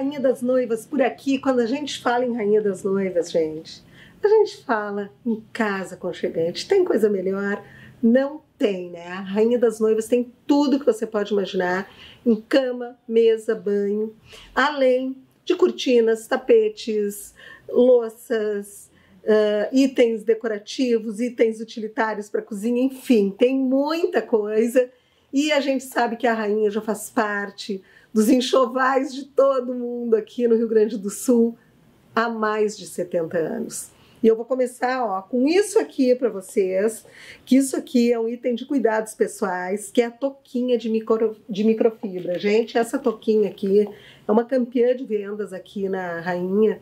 Rainha das Noivas por aqui. Quando a gente fala em Rainha das Noivas, gente, a gente fala em casa aconchegante. Tem coisa melhor? Não tem, né? A Rainha das Noivas tem tudo que você pode imaginar em cama, mesa, banho, além de cortinas, tapetes, louças, itens decorativos, itens utilitários para cozinha, enfim, tem muita coisa. E a gente sabe que a rainha já faz parte dos enxovais de todo mundo aqui no Rio Grande do Sul há mais de 70 anos. E eu vou começar com isso aqui para vocês, que isso aqui é um item de cuidados pessoais, que é a touquinha de microfibra. Gente, essa touquinha aqui é uma campeã de vendas aqui na Rainha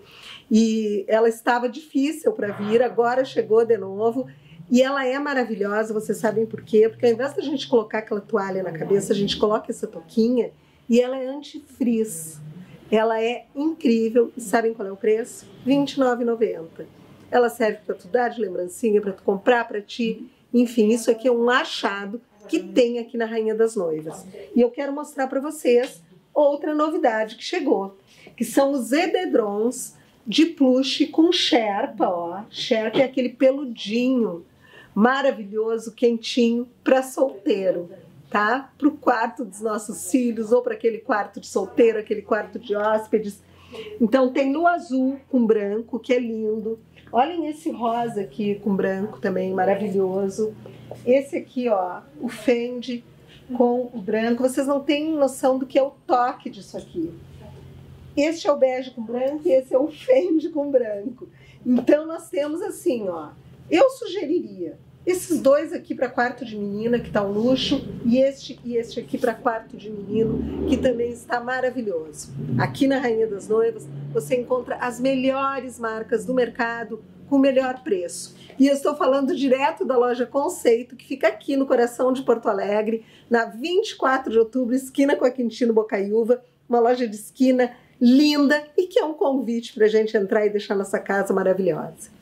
e ela estava difícil para vir, agora chegou de novo. E ela é maravilhosa, vocês sabem por quê? Porque ao invés da gente colocar aquela toalha na cabeça, a gente coloca essa touquinha e ela é anti-frizz. Ela é incrível. E sabem qual é o preço? R$ 29,90. Ela serve para tu dar de lembrancinha, para tu comprar para ti. Enfim, isso aqui é um achado que tem aqui na Rainha das Noivas. E eu quero mostrar para vocês outra novidade que chegou, que são os edredons de plush com Sherpa, ó. Sherpa é aquele peludinho maravilhoso, quentinho, para solteiro, tá? Para o quarto dos nossos filhos, ou para aquele quarto de solteiro, aquele quarto de hóspedes. Então tem no azul com branco, que é lindo. Olhem esse rosa aqui com branco também, maravilhoso. Esse aqui, ó, o Fendi com o branco. Vocês não têm noção do que é o toque disso aqui. Este é o bege com branco e esse é o Fendi com branco. Então nós temos assim, ó. Eu sugeriria esses dois aqui para quarto de menina, que tá um luxo, e este aqui para quarto de menino, que também está maravilhoso. Aqui na Rainha das Noivas você encontra as melhores marcas do mercado com o melhor preço. E eu estou falando direto da loja Conceito, que fica aqui no coração de Porto Alegre, na 24 de outubro, esquina com a Quintino Bocaiúva, uma loja de esquina linda e que é um convite para a gente entrar e deixar nossa casa maravilhosa.